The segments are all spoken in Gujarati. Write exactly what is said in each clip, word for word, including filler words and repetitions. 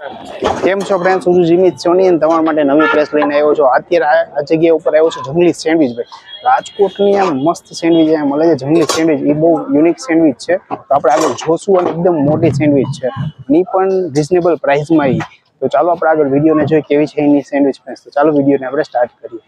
કેમ છો ફ્રેન્ડ્સ, હું છું જીમિત સોની અને તમારા માટે નવી પ્લેસ લઈને આવ્યો છું. અત્યારે આ જગ્યા ઉપર આવ્યો છું જંગલી સેન્ડવિચ. ભાઈ રાજકોટની આમ મસ્ત સેન્ડવિચ અહીંયા મળે છે. જંગલી સેન્ડવિચ એ બહુ યુનિક સેન્ડવિચ છે. તો આપણે આગળ જોશું અને એકદમ મોટી સેન્ડવિચ છે અને એ પણ રિઝનેબલ પ્રાઇસમાં. એ તો ચાલો આપણે આગળ વિડીયોને જોઈએ કેવી છે એની સેન્ડવિચ. ફ્રેન્ડ્સ તો ચાલો વિડીયોને આપણે સ્ટાર્ટ કરીએ.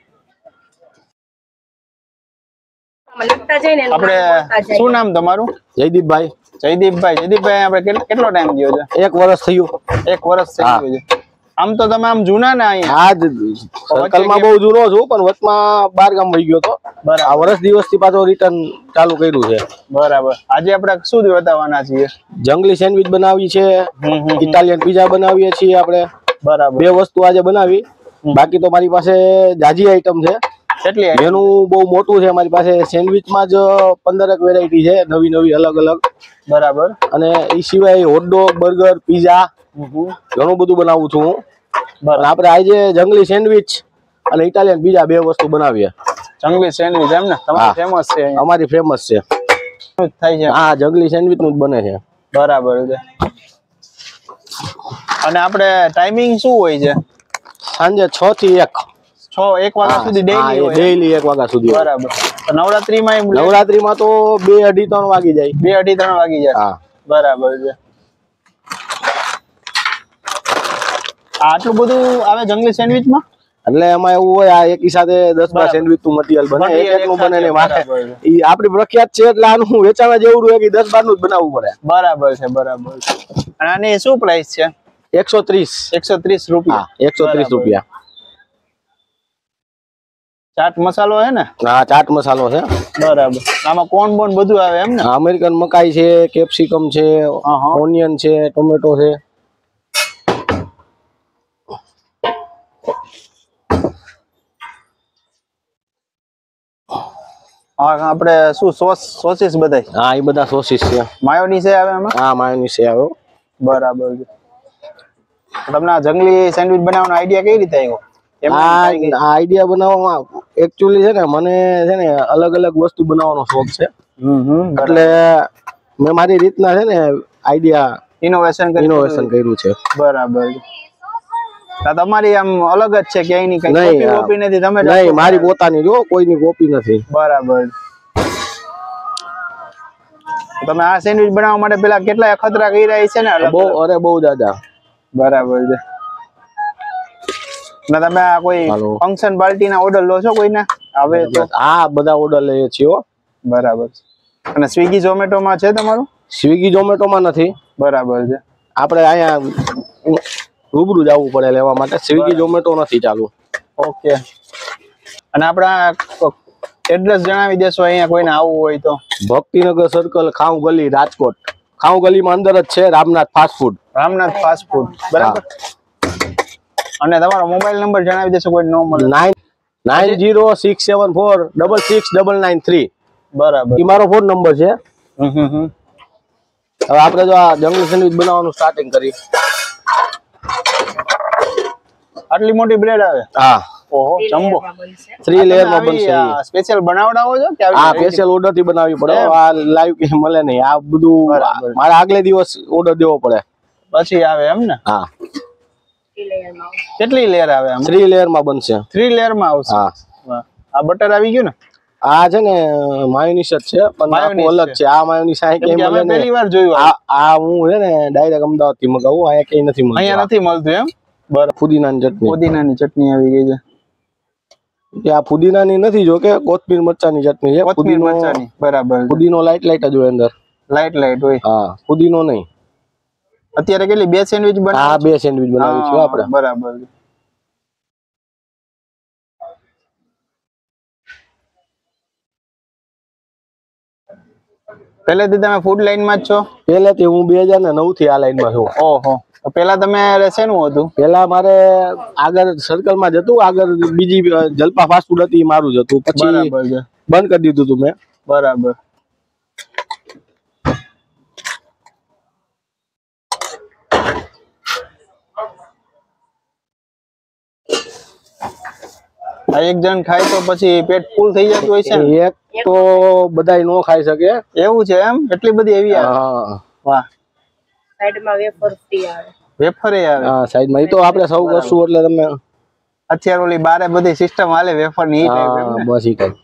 આપણે શું નામ તમારું? જયદીપભાઈ. જયદીપભાઈ જયદીપભાઈ આપણે કેટલો ટાઈમ થયો છે? એક વર્ષ થયું. એક વર્ષ થઈ ગયું છે. આમ તો તમે આમ જૂના ને અહીંયા? આ જ સર્કલમાં બહુ જૂનો છું, પણ વચમાં બાર ગામ વહી ગયો તો. આ વર્ષ દિવસ થી પાછો રિટર્ન ચાલુ કર્યું છે. બરાબર. આજે આપણે શું બતાવવાના છીએ? જંગલી સેન્ડવિચ બનાવી છે, ઇટાલિયન પીઝા બનાવીએ છીએ આપણે. બરાબર. બે વસ્તુ આજે બનાવી. બાકી તો મારી પાસે જાજી આઈટમ છે. કેટલી? મેનુ બહુ મોટું છે મારી પાસે. સેન્ડવિચમાં જ પંદરક વેરાયટી છે, નવી નવી અલગ અલગ. બરાબર. અને એ સિવાય હોટડોગ, બર્ગર, પીઝા ઘણું બધું બનાવું છું હું. આપણે આજે જંગલી સેન્ડવિચ અને ઇટાલિયન પીઝા બે વસ્તુ બનાવીએ. જંગલી સેન્ડવિચ એમ ને તમારી ફેમસ છે? અમારી ફેમસ છે. થાય છે. હા, જંગલી સેન્ડવિચ નું જ બને છે. બરાબર છે. અને આપણે ટાઈમિંગ શું હોય છે? સાંજે છ થી એક. છ એક વાગ્યા સુધી ડેઈલી હોય? ડેઈલી એક વાગ્યા સુધી. બરાબર. નવરાત્રીમાં નવરાત્રીમાં તો બે અઢી ત્રણ વાગી જાય. બે અઢી ત્રણ વાગી જાય. હા, બરાબર છે. આટલું બધું આવે જંગલી સેન્ડવિચ માં? એટલે એમાં એવું હોય, આ એકી સાથે દસ બાર સેન્ડવિચ નું મટીરિયલ બને. એક એક નું બને ને માથે ઈ આપણી પ્રખ્યાત છે એટલે આનું વેચાણ જેવું હોય કે દસ બાર નું જ બનાવવું પડે. બરાબર છે, બરાબર. અને આની શું પ્રાઇસ છે? એકસો ત્રીસ. એકસો ત્રીસ રૂપિયા. એકસો ત્રીસ રૂપિયા. ચાટ મસાલો હે ને? હા, ચાટ મસાલો છે. બરાબર. આમાં કોર્ન બોન બધું આવે એમ ને? અમેરિકન મકાઈ છે, કેપ્સિકમ છે, ઓનિયન છે, ટોમેટો છે. હા, આપણે શું સોસ સોસીસ બધાય? હા, એ બધા સોસીસ છે. માયોનીઝ આવે એમાં? હા, માયોનીઝ આવે. બરાબર છે. તમને આ જંગલી સેન્ડવિચ બનાવવાનો આઈડિયા કઈ રીતે આવ્યો? આ આઈડિયા બનાવવામાં એકચ્યુઅલી છે ને, મને છે ને અલગ અલગ વસ્તુ બનાવવાનો શોખ છે. એટલે મેં મારી રીતના છે ને આઈડિયા ઇનોવેશન ઇનોવેશન કર્યું છે. બરાબર. તમારી આમ અલગ જ છે કે એની કઈ કોપી કોપી નથી? તમે નહીં, મારી પોતાની જો, કોઈની કોપી નથી. બરાબર. તમે આ સેન્ડવિચ બનાવવા માટે પેલા કેટલા અખતરા કર્યા છે ને? બહુ, અરે બહુ દાદા. બરાબર છે. ના તમે આ કોઈ ફંક્શન પાર્ટી ના ઓર્ડર લો છો કોઈના? હવે તો હા, બધા ઓર્ડર લઈએ છીએ. બરાબર. અને સ્વિગી ઝોમેટો માં છે તમારું? સ્વિગી ઝોમેટો માં નથી. બરાબર છે. આપણે અહીંયા રૂબરૂ જવું પડે લેવા માટે. સ્વિગી ઝોમેટો નથી ચાલુ. ઓકે. અને આપણા એડ્રેસ જણાવી દેશો અહીંયા કોઈને આવવું હોય તો? ભક્તિનગર સર્કલ, ખાઉ ગલી, રાજકોટ. ખાઉ ગલીમાં અંદર જ છે Ramnath fast food. Ramnath fast food. બરાબર. અને તમારો મોબાઈલ નંબર જણાવી દેશો કોઈ નો મળે? Nine nine zero six seven four double six double nine three. બરાબર. એ મારો ફોન નંબર છે. હવે આપણે જો આ જંગલી સેન્ડવિચ બનાવવાનું સ્ટાર્ટિંગ કરી. આટલી મોટી બ્રેડ આવે? હા. ઓહો, જમ્બો. થ્રી લેયર માં બનશે. સ્પેશિયલ બનાવડાવો છો કે? હા, સ્પેશિયલ ઓર્ડર થી બનાવવી પડે. આ લાઈવ કે મળે નહીં. આ બધું મારે આગલે દિવસ ઓર્ડર દેવો પડે પછી આવે એમ ને? હા. કેટલી લેયર આવે? થ્રી લેયર માં બનશે. થ્રી લેયર માં આવશે. હા. આ બટર આવી ગયું ને? આ છે ને માયોનીઝ જ છે, પણ આખું અલગ છે. આ માયોનીઝ આ કે મળે ને? પહેલી વાર જોયું. આ હું છે ને ડાયરેક્ટ અમદાવાદ થી મગાવું. અહીંયા કઈ નથી મળતું. અહીંયા નથી મળતું એમ? બરાબર. ફુદીનાની ચટણી. ફુદીનાની ચટણી આવી ગઈ છે. આ ફુદીનાની નથી, જો કે કોથમીર મરચાની ચટણી છે. કોથમીર મરચાની. બરાબર. ફુદીનો લાઈટ લાઈટ જ હોય અંદર. લાઈટ લાઈટ હોય. હા, ફુદીનો નહીં. અત્યારે કેટલી બે સેન્ડવિચ બનાવી? હા, બે સેન્ડવિચ બનાવી છે આપણે. બરાબર. પહેલેથી તમે ફૂડ લાઈન માં જ છો? પહેલેથી હું બે હજાર ને નવ થી આ લાઈન માં છું. ઓહો. પેલા તમે શેનું હતું? પેલા મારે આગળ સર્કલ માં જ હતું. આગળ બીજી જલપા ફાસ્ટ ફૂડ હતી, મારું જ હતું. પછી બંધ કરી દીધું હતું મેં. બરાબર. એક જણ ખાય તો પછી પેટ ફૂલ થઈ જતું હોય છે? એક તો બધાય નો ખાઈ શકે એવું છે એમ? એટલી બધી એવી આવે? હા. વાહ. સાઈડમાં વેફર ફ્રી આવે. વેફર એ આવે હા સાઈડમાં. એ તો આપણે સૌ કરશું એટલે તમે અત્યારે ઓલી બારે બધી સિસ્ટમ હાલે વેફર ની ટાઈપ એમ ને? બસ ઈ ટાઈપ.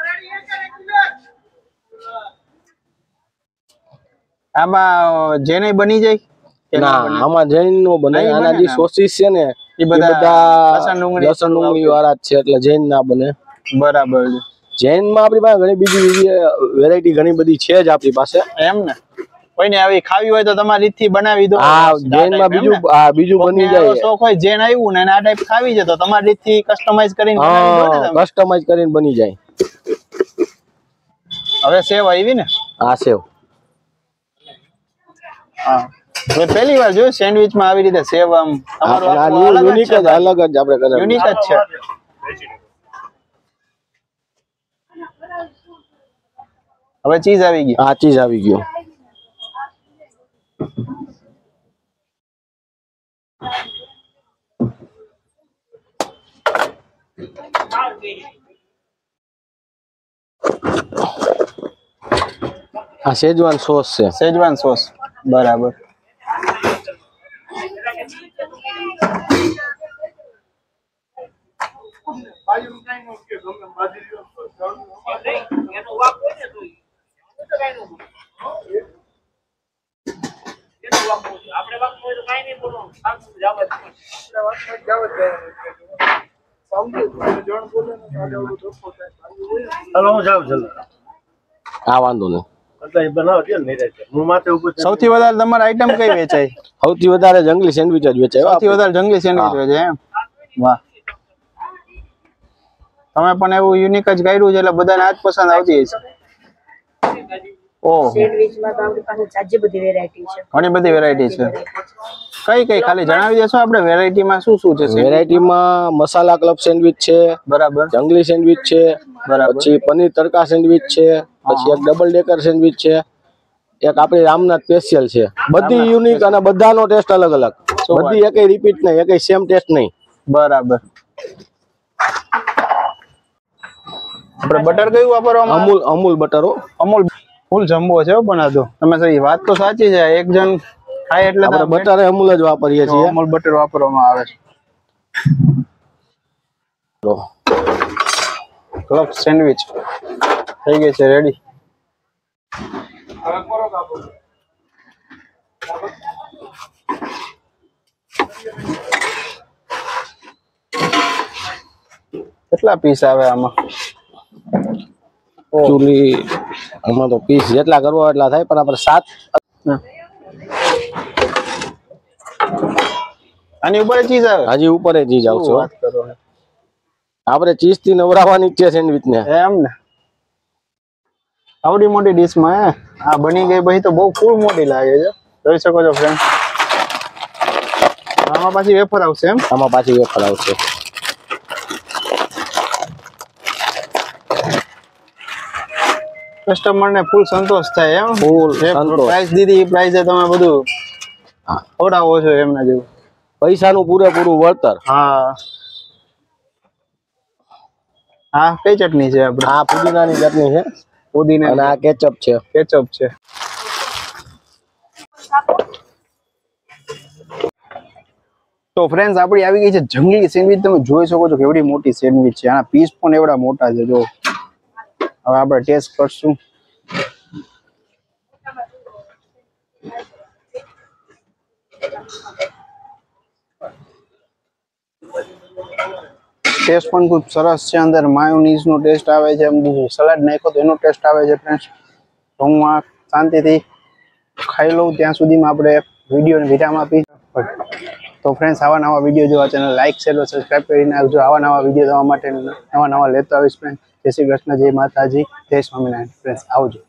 આમાં જેને બની જાય કે ના આમાં જૈન નો બને. આના જે સોસીસ છે ને એ બધા લસણ ડુંગળી લસણ ડુંગળી વાળા જ છે એટલે જૈન ના બને. બરાબર છે. જૈન માં આપણી પાસે ઘણી બીજી વેરાયટી ઘણી બધી છે જ આપણી પાસે એમ ને? કોઈને આવી ખાવી હોય તો તમારી રીતથી બનાવી દો. હા જૈન માં બીજું હા બીજું બની જાય. શોખ હોય જૈન આવ્યું ને આ ટાઈપ ખાવી છે તો તમારી રીતથી કસ્ટમાઇઝ કરીને બનાવી દો ને તમે. કસ્ટમાઇઝ કરીને બની જાય. હવે સેવ આવી ને? હા સેવ. હા મેં પહેલી વાર જોયું સેન્ડવિચ માં આવી રીતે સેવ આમ. તમારું યુનિક જ અલગ જ આપણે કરે. યુનિક જ છે. હવે ચીઝ આવી ગઈ. હા ચીઝ આવી ગયો. આ શેજવાન સોસ છે. શેજવાન સોસ બરાબર. હા વાંધો નહીં. સૌથી વધારે તમારી આઈટમ કઈ વેચાય? સૌથી વધારે જંગલી સેન્ડવિચ જ વેચાય. સૌથી વધારે જંગલી સેન્ડવિચ વેચાય એમ? વાહ. તમે પણ એવું યુનિક જ કર્યું છે એટલે બધાને આજ પસંદ આવતી હશે. ઓહ સેન્ડવિચમાં તો આપણી પાસે જાજી બધી વેરાયટી છે. ઘણી બધી વેરાયટી છે. કઈ કઈ ખાલી જણાવી દેશો આપણે વેરાયટીમાં શું શું છે? વેરાયટીમાં મસાલા ક્લબ સેન્ડવિચ છે. બરાબર. જંગલી સેન્ડવિચ છે. બરાબર. પછી પનીર તડકા સેન્ડવિચ છે. પછી એક ડબલ ડેકર સેન્ડવિચ છે. એક આપણી રામનાથ સ્પેશિયલ છે. બધી યુનિક અને બધાનો ટેસ્ટ અલગ અલગ. બધી એકય રિપીટ નહીં, એકય સેમ ટેસ્ટ નહીં. બરાબર. આપણે બટર કયું વાપરવામાં? અમૂલ અમૂલ બટર હો. અમૂલ ફૂલ જમ્બો છે પણ આ તો તમે સહી વાત તો સાચી છે. એક જણ ખાય એટલે આપણે બટર અમૂલ જ વાપરીએ છીએ. અમૂલ બટર વાપરવામાં આવે છે. ક્લબ સેન્ડવિચ થઈ ગઈ છે રેડી. કેટલા પીસ આવે આમાં? એકચ્યુઅલી આમાં તો પીસ જેટલા કરવા એટલા થાય પણ આપણે સાત. આની ઉપર ચીઝ આવે? હજી ઉપર ચીઝ આવશે. વાત કરો. આપણે ચીઝ થી નવરાવવાની છે સેન્ડવિચ ને. એમ ને? આવડી મોટી ડીશ માં આ બની ગઈ પછી તો બહુ ફૂલ મોટી લાગે છે. જોઈ શકો છો ફ્રેન્ડ. આમાં પાછી વેફર આવશે એમ? આમાં પાછી વેફર આવશે. કસ્ટમર ને ફૂલ સંતોષ થાય એમ? ફૂલ સંતોષ. પ્રાઇસ દીધી એ પ્રાઇસે તમે બધું ખવડાવો છો એમના જેવું. પૈસાનું પૂરેપૂરું વળતર. હા હા કઈ ચટણી છે આપણે? આ પુદીનાની ચટણી છે. પુદીના અને આ કેચઅપ છે. કેચઅપ છે. તો ફ્રેન્ડ્સ આપણી આવી ગઈ છે જંગલી સેન્ડવિચ. તમે જોઈ શકો છો કેવડી મોટી સેન્ડવિચ છે. આના પીસ પણ એવડા મોટા છે. જો હવે આપણે ટેસ્ટ કરશું. ટેસ્ટ પણ ખૂબ સરસ છે. અંદર માયોનીઝ નો ટેસ્ટ આવે છે. સલાડ નાખ્યો તો એનો ટેસ્ટ આવે છે ફ્રેન્ડ્સ. તો હું આ શાંતિથી ખાઈ લઉં ત્યાં સુધીમાં આપણે વિડીયોને વિરામ આપી. તો ફ્રેન્ડ્સ આવા નવા વિડીયો જોવા ચેનલ લાઈક શેર સબસ્ક્રાઈબ કરી નાખજો. આવા નવા વિડીયો જોવા માટે નવા નવા લેતો આવીશ ફ્રેન્ડ. જય શ્રી કૃષ્ણ, જય માતાજી, જય સ્વામિનારાયણ. ફ્રેન્ડ્સ આવજો.